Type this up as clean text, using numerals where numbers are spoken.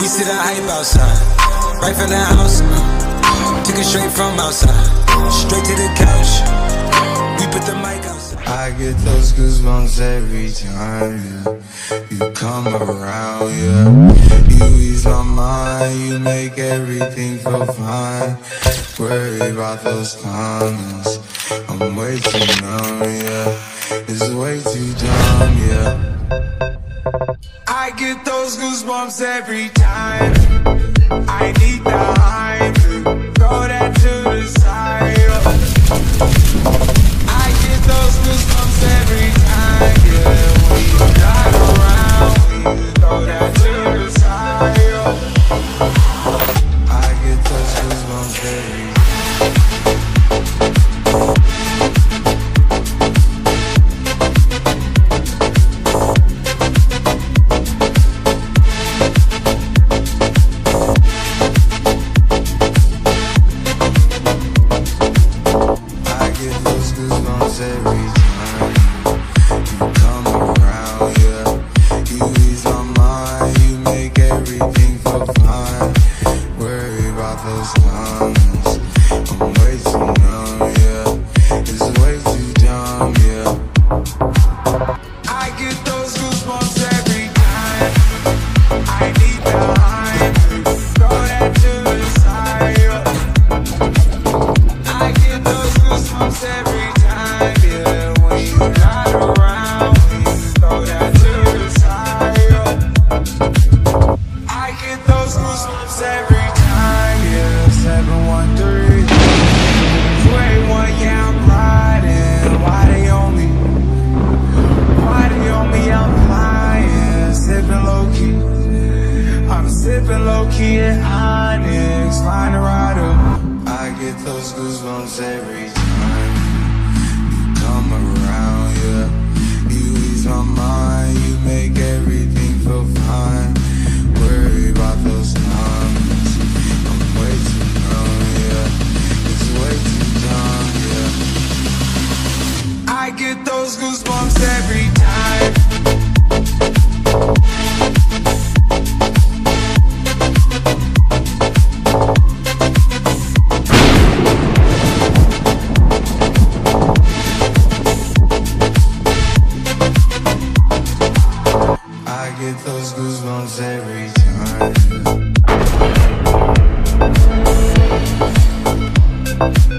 We sit and hype outside, right from the house. Took it straight from outside, straight to the couch. We put the mic outside. I get those goosebumps every time, yeah. You come around, yeah. You ease my mind, you make everything feel fine. Worry about those comments, I'm way too numb, yeah. It's way too dumb, yeah. I get those goosebumps every time. I need the hype, throw that to the side. I get those goosebumps every time, yeah. When you're not around, throw that to the side. I get those goosebumps every time. Those goosebumps every time.